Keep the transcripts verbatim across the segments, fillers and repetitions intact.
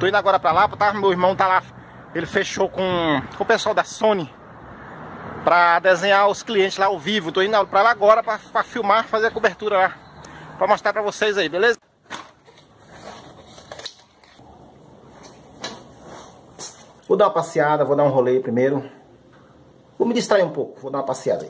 Tô indo agora pra lá, tá? Meu irmão tá lá. Ele fechou com, com o pessoal da Sony pra desenhar os clientes lá ao vivo. Tô indo pra lá agora pra, pra filmar, fazer a cobertura lá, pra mostrar pra vocês aí, beleza? Vou dar uma passeada, vou dar um rolê primeiro. Vou me distrair um pouco, vou dar uma passeada aí.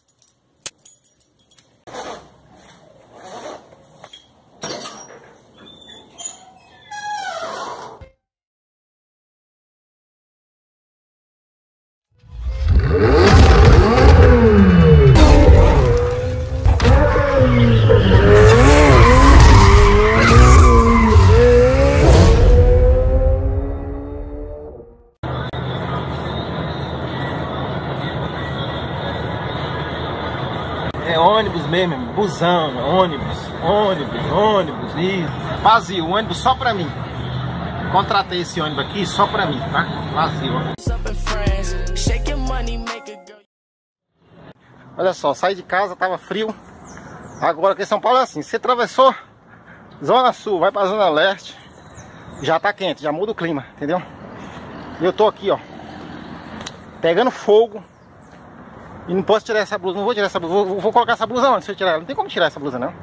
É ônibus mesmo, busão, ônibus, ônibus, ônibus, isso. Vazio, um ônibus só pra mim. Contratei esse ônibus aqui só pra mim, tá? Vazio. Olha só, saí de casa, tava frio. Agora aqui em São Paulo é assim, você atravessou Zona Sul, vai pra Zona Leste, já tá quente, já muda o clima, entendeu? E eu tô aqui, ó, pegando fogo. E não posso tirar essa blusa, não vou tirar essa blusa, vou, vou colocar essa blusa onde se eu tirar ela? Não tem como tirar essa blusa não.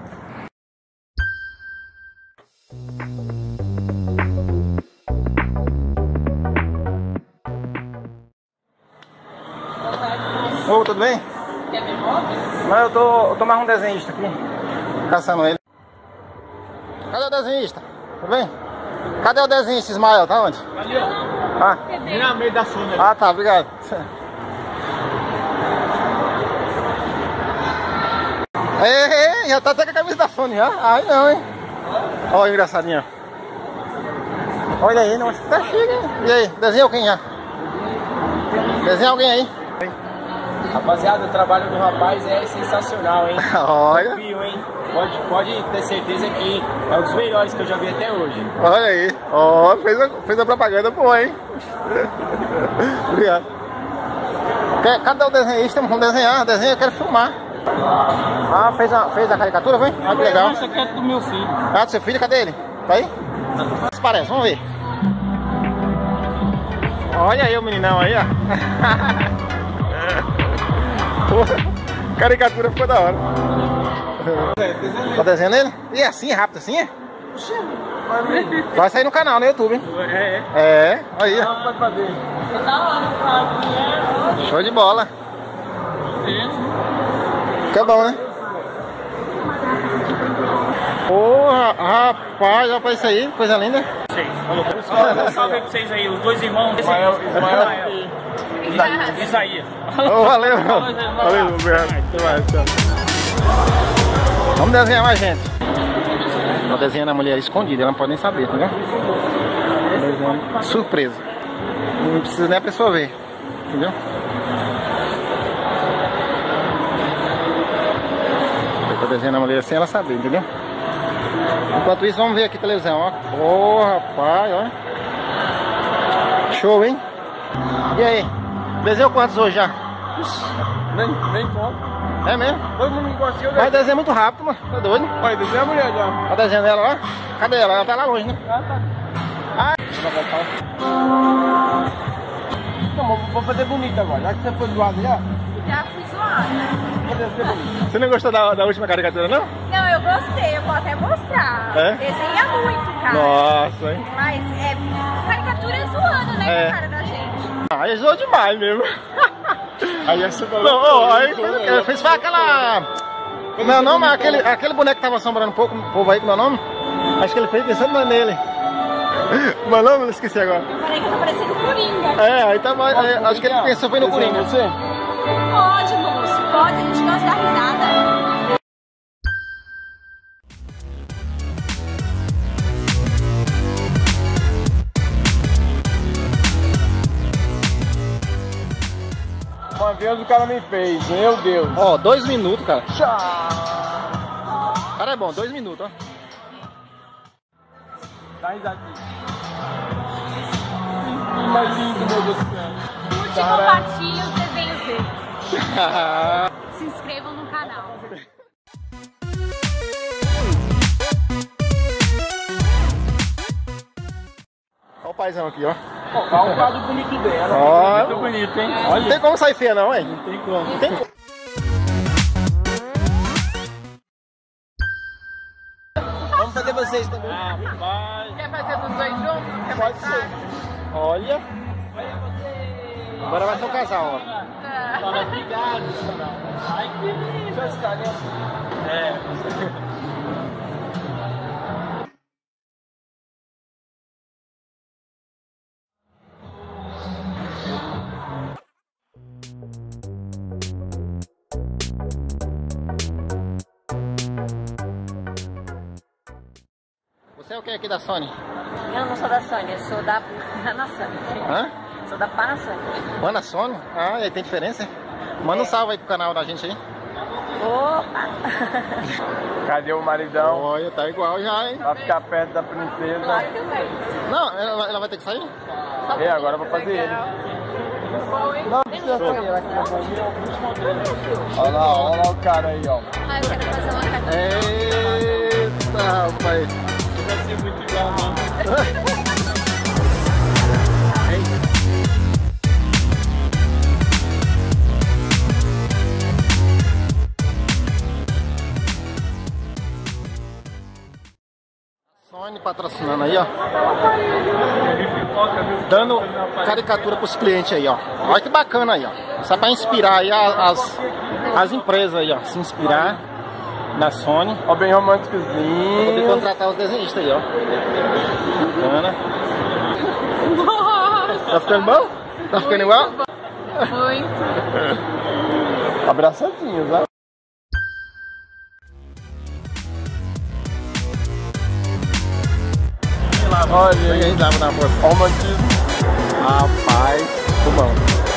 Ô, tudo bem? Não, eu tô, eu tô mais um desenhista aqui, caçando ele. Cadê o desenhista? Tudo bem? Cadê o desenhista, Ismael? Tá onde? Ali, ó. Ah, vem na meio da Sony. Ah, tá, obrigado. Ei, já tá até com a camisa da Sony, já? Ai não, hein? Olha o engraçadinho. Olha aí, nossa, tá chique, hein? E aí, desenha alguém já? Desenha alguém aí? Rapaziada, o trabalho do rapaz é sensacional, hein? Olha. Confio, hein? Pode, pode ter certeza que é um dos melhores que eu já vi até hoje. Olha aí. Ó, oh, fez, a, fez a propaganda boa, hein? Obrigado. Cadê o desenhista? Vamos desenhar, desenha, eu quero filmar. Ah, fez a, fez a caricatura, foi? Ah, que legal. Essa aqui é do meu filho. Ah, do seu filho, cadê ele? Tá aí? Se parece, vamos ver. Olha aí o meninão aí, ó. Caricatura ficou da hora. Tá desenhando ele? E é assim, rápido assim, é? Vai sair no canal, no YouTube, hein? É, é. É, aí, ó. Pode fazer. Show de bola. Que é bom, né? Porra, rapaz, olha pra isso aí, coisa linda. Um salve aí pra vocês aí, os dois irmãos. Ismael, Ismael e Isaías. Oh, valeu, valeu, obrigado. Até mais, tchau. Vamos desenhar mais, gente. Tô desenhando a mulher escondida, ela não pode nem saber, tá vendo? Desenhando surpresa. Não precisa nem a pessoa ver, entendeu? Eu tô desenhando a mulher sem ela saber, entendeu? Enquanto isso, vamos ver aqui a televisão, ó. Ô, oh, rapaz, ó. Show, hein? E aí? Desenhou quantos hoje já? Nem, nem conta. É mesmo? Todo mundo gosta de eu. Vai desenhar muito rápido, mano. Tá doido? Vai desenhar a mulher já. Tá desenhando ela lá? Cadê ela? Ela tá lá longe, né? Ah, tá. Ah, não, vou fazer bonito agora. Já que você foi zoado já? Já fui zoada. você não gostou da, da última caricatura, não? Não, eu gostei, eu vou até mostrar. É? Desenha muito, cara. Nossa, hein? Mas é caricatura zoando, né, É. com a cara da gente. Ah, aí zoou demais mesmo. Aí essa Não, oh, aí fez, o quê? Fez foi aquela... Como é o nome? Aquele, aquele boneco que tava assombrando um pouco o povo aí, como é o nome? Acho que ele fez pensando nele. Como é o nome? Eu esqueci agora. Eu falei que eu tô parecendo Coringa. É, aí tava... É, acho que ele pensou foi no Coringa. Você? Pode, moço, pode, a gente gosta da risada. Uma vez o cara me fez, meu Deus. Ó, oh, dois minutos, cara. Tchau. Cara, é bom, dois minutos, ó. Dá risadinha. Mais lindo, meu Deus do céu. Curte e compartilhe os desenhos deles. Se inscrevam no canal. Olha o paizão aqui, ó. Olha o quadro bonito dela. Ó, muito bonito, hein? Olha. Não tem como sair feia não, hein? Não tem como. Não tem como. Vamos fazer vocês também. Ah, vai. Quer fazer dos dois juntos? Quer Pode ser. Olha. Agora vai ser um casal, ó. Fala, obrigado. Ai, que lindo. Já está, né? É. Você é o que aqui da Sony? Eu não sou da Sony, eu sou da Panasonic. Hã? Sou da Panasonic. Panasonic? Ah, e aí tem diferença? Manda um salve aí pro canal da gente aí. Opa! Cadê o maridão? Olha, tá igual já, hein? Vai ficar perto da princesa. Claro que eu venho. Não, ela, ela vai ter que sair? É, agora eu vou fazer ele. Não, precisa fazer ela aqui. Olha lá, olha lá o cara aí, ó. Ah, eu quero fazer uma cadeira. Eita, rapaz. Vai ser muito igual, não. Sony patrocinando aí, ó. Dando caricatura pros clientes aí, ó. Olha que bacana aí, ó. Só pra inspirar aí as, as empresas aí, ó. Se inspirar na Sony. Ó, bem românticozinho. Poder contratar os desenhistas aí, ó. Bacana. Tá ficando bom? Tá ficando igual? Muito. Abraçadinhos, ó. Olha aí, a gente lava na força. ó o romantismo. Rapaz, ficou bom.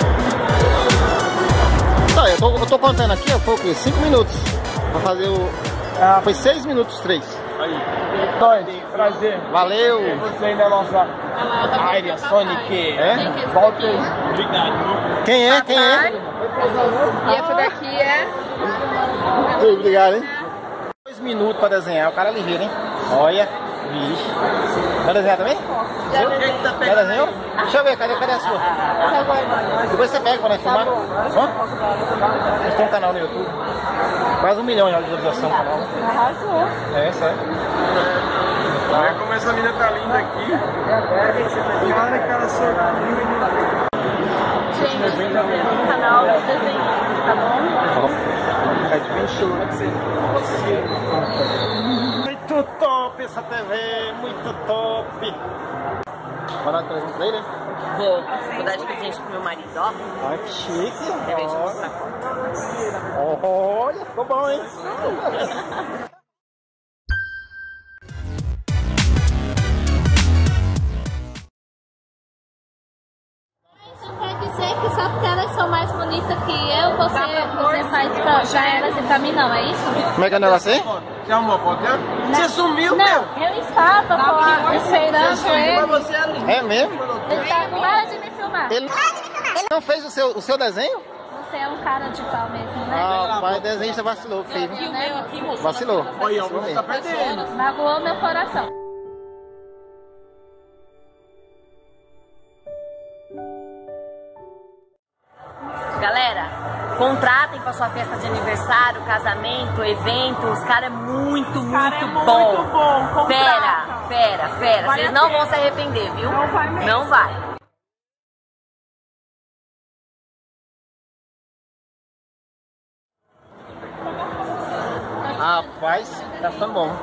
Tá, eu tô, eu tô contando aqui, ó, foi o quê? cinco minutos. Pra fazer o... Ah, Foi seis minutos, três. aí. Tony, prazer. Valeu! Você aí na nossa área Sonic. É? Volta aí. Obrigado. Quem é? Quem é? E essa daqui é... Muito obrigado, hein? Dois minutos pra desenhar, o cara é ligeiro, hein? Olha, vixe. Vai desenhar também? Já, Já desenhou? Deixa eu ver, cadê, cadê a sua? Depois você pega pra nós filmar. Ó, a gente tem um canal no YouTube. Quase um milhão já de visualização no canal. Arrasou. É, sério. Olha como essa menina tá linda aqui. Olha que ela só Gente, se inscreva no canal dos desenhistas, tá bom? é de bem show, né? Muito top essa T V, muito top. Vai dar presente pra ele, hein? Vou, vou dar de presente pro meu marido, ó. Ai, que chique. Quer ver? Deixa eu Olha. mostrar a foto. Olha, ficou bom, hein? Isso quer dizer que só porque elas são mais bonitas que eu, você, você faz pra, pra elas e pra mim não, é isso? Como é que é o negócio aí? Quer uma foto? Você sumiu, Não, meu? eu estava lá esperando ele. Você é lindo. É mesmo? Ele tá, para de me filmar. Ele, ele não fez o seu, o seu desenho? Você é um cara de pau mesmo, né? Ah, o pai desenhista vacilou, feio. Né? Vacilou. Olha, Vacilou você tá mesmo. perdendo. Magoou meu coração. Galera, contratem pra sua festa de aniversário, casamento, evento. Os caras é muito, muito cara é muito bom. bom, contrata. Fera, fera, fera. Vale Vocês a não pena. vão se arrepender, viu? Não vai mesmo. Não vai. Rapaz, tá ficando bom.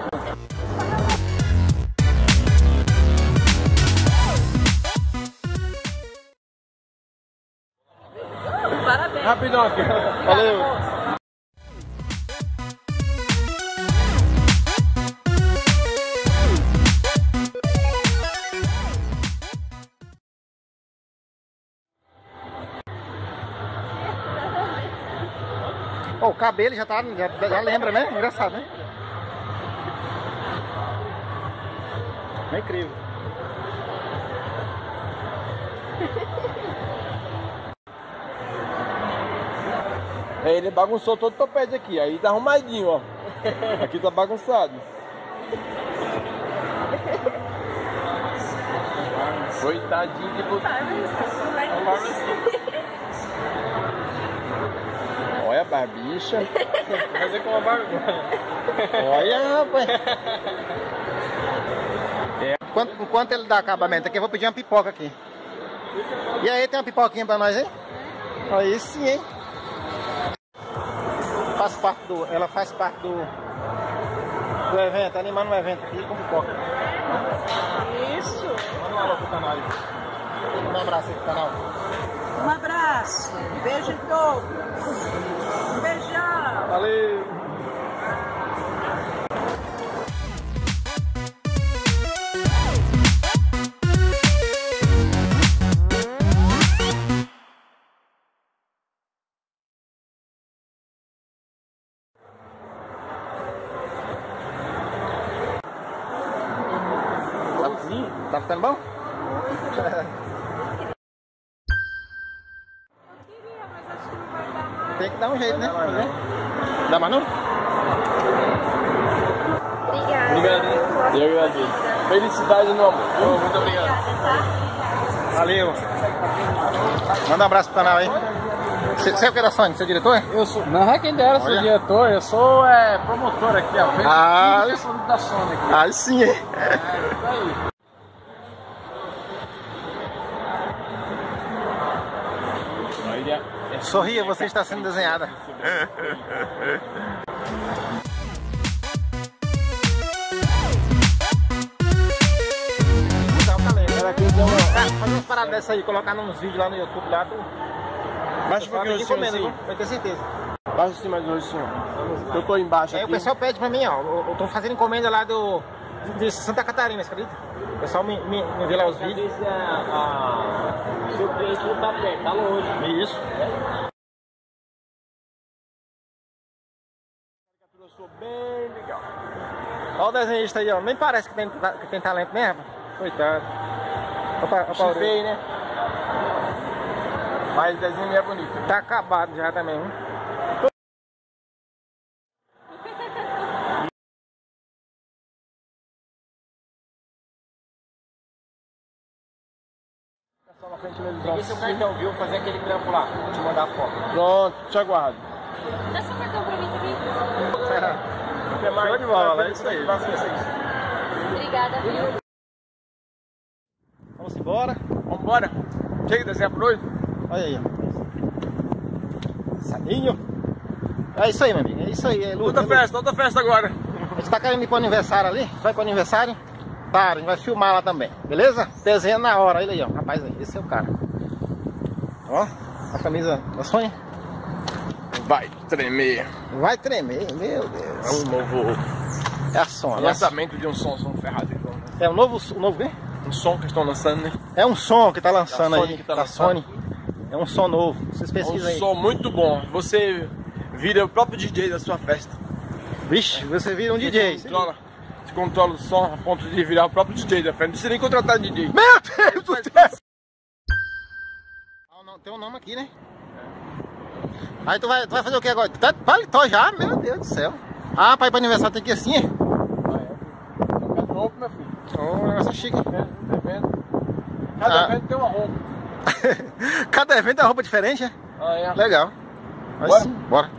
Parabéns. Rapidão aqui. Valeu. Oh, o cabelo já tá, já, já lembra, né? Engraçado, né? É incrível. É, ele bagunçou todo o topete aqui, aí tá arrumadinho, ó. Aqui tá bagunçado. Coitadinho de você. Olha a barbicha. Vou fazer com uma barba. Olha, rapaz. É. Enquanto, enquanto ele dá acabamento aqui, eu vou pedir uma pipoca aqui. E aí, tem uma pipoquinha pra nós, hein? Aí sim, hein? Faz parte do, ela faz parte do, do evento, animando o evento aqui com pipoca. Isso. Manda um alô pro canal aí. Um abraço aí pro canal. Um abraço, um beijo em todos. Um beijão. Valeu! Tá ficando bom? Tem que dar um jeito, né? Dá mais não? Obrigada. Obrigado, hein? Eu agradeço. Felicidade no amor. Oh, muito obrigado. Valeu. Manda um abraço pro canal aí. Você é o que da Sony? Você é diretor? Eu sou. Não é quem dera ser diretor, eu sou é, promotor aqui, ó. Ah, eu sou da Sony aqui. Aí sim, hein? É, isso aí. Sorria, você está sendo desenhada. Fazer umas paradas dessas aí, colocar nos vídeos lá no YouTube lá. Tu... Baixa um pouquinho assim, assim. Vai ter certeza. Baixa assim mais longe assim, ó. Eu tô embaixo aqui. Aí o pessoal pede pra mim, ó. Eu tô fazendo encomenda lá do de Santa Catarina, você acredita? O pessoal me, me, me vê lá os vídeos. O seu cliente não tá perto, tá longe. Isso. Eu sou bem legal. Olha o desenhista aí, ó. Nem parece que tem, que tem talento mesmo. Coitado. Opa, opa, feio, né? Mas o desenho é bonito. Tá acabado já também, hein? Só na frente mesmo. Esse é o cartão, viu? Fazer aquele trampo lá. Vou te mandar a foto. Pronto, te aguardo. Dá seu cartão pra mim também. Show de bola, é isso aí. Obrigada, viu? Vamos embora. Vamos embora. Chega de desenhar por hoje. Olha aí, ó. Saninho. É isso aí, meu amigo. É isso aí. É luta, outra festa, outra festa agora. A gente tá querendo ir pro aniversário ali. Vai pro aniversário. Tá, a gente vai filmar lá também. Beleza? Desenha na hora. Olha aí, ó. Rapaz, aí. Esse é o cara. Ó. A camisa da Sony. Vai tremer. Vai tremer, meu Deus. É um novo É a Sony. lançamento de um som, som ferrado. É um novo, um novo quê? Um som que estão lançando, né? É um som que tá lançando Da aí. Sony que tá da lançando. Sony. É um som novo. Vocês pesquisam É um aí. som muito bom. Você vira o próprio D J da sua festa. Vixe, você vira um Você D J. Controla, você controla o som a ponto de virar o próprio D J da festa. Não precisa nem contratar D J. Meu Deus do céu! Tem um nome aqui, né? Aí tu vai, tu vai fazer o que agora? Tu tá de paletó já? Meu Deus do céu. Ah, pra ir pro aniversário tem que ir assim, é? Cada roupa, meu filho. Oh, negócio chique. Cada Ah. evento tem uma roupa. Cada evento é uma roupa diferente, é? Ah, é. Legal. Mas Bora? sim, bora.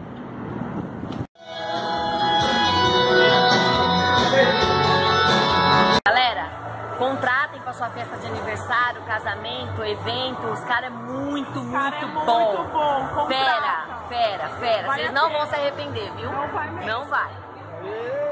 Galera, contratem pra sua festa de aniversário, casamento, evento. Os caras é muito, muito cara é bom. muito bom, contrata. Fera, fera, fera. Vale Vocês a não pena. vão se arrepender, viu? Não vai mesmo. Não vai.